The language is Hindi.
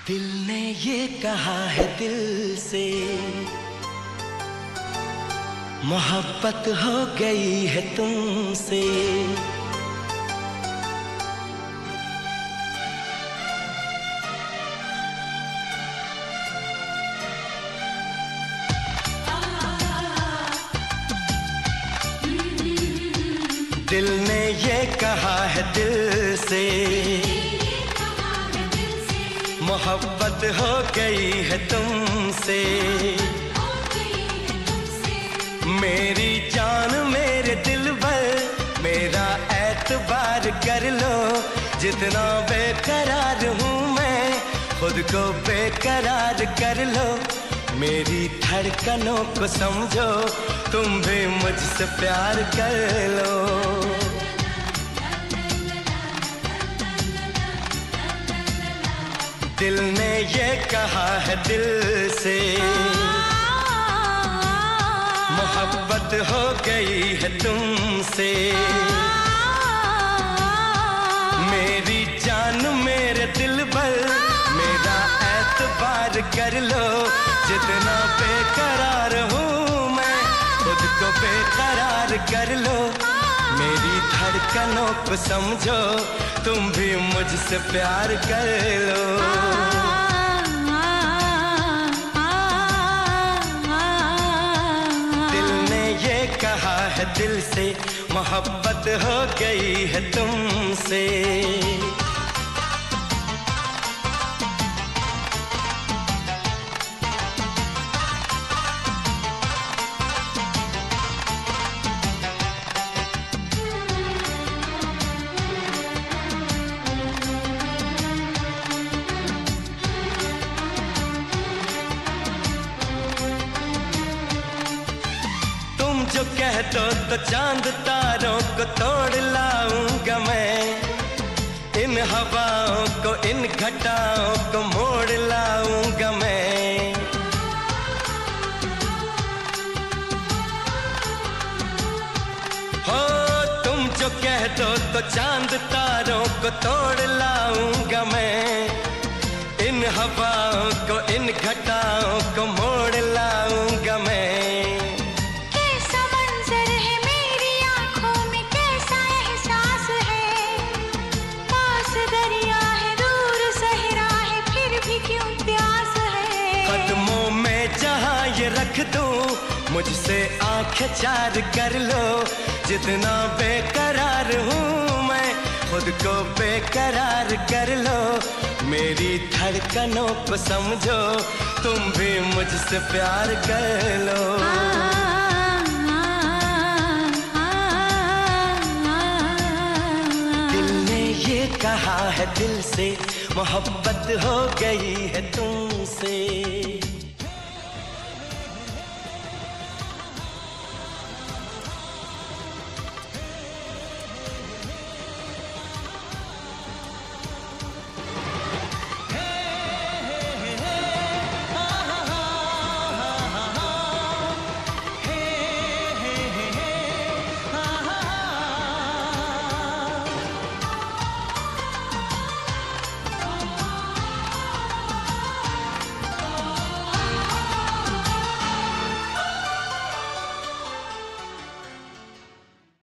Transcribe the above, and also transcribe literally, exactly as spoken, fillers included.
दिल ने ये कहा है दिल से, मोहब्बत हो गई है तुमसे। दिल ने ये कहा है दिल से, मोहब्बत हो गई है तुमसे। मेरी जान मेरे दिल भर, मेरा एतबार कर लो। जितना बेकरार हूँ मैं, खुद को बेकरार कर लो। मेरी धड़कनों को समझो, तुम भी मुझसे प्यार कर लो। दिल ने ये कहा है दिल से, मोहब्बत हो गई है तुमसे। मेरी जान मेरे दिल भर, मेरा एतबार कर लो। जितना बेकरार हूँ मैं, खुद को बेकरार कर लो। मेरी धड़कनों को समझो, तुम भी मुझसे प्यार कर लो। दिल ने ये कहा है दिल से, मोहब्बत हो गई है तुमसे। जो कह दो तो चांद तारों को तोड़ लाऊंगा मैं। इन हवाओं को, इन घटाओं को मोड़ लाऊंगा मैं। हो तुम जो कह दो तो चांद तारों को तोड़ लाऊंगा मैं। इन हवाओं को, इन घटाओं को मोड़ लाऊंगा मैं। रख दूं मुझसे आंखें चार कर लो। जितना बेकरार हूँ मैं, खुद को बेकरार कर लो। मेरी धड़कनों को समझो, तुम भी मुझसे प्यार कर लो। दिल ने ये कहा है दिल से, मोहब्बत हो गई है तुमसे।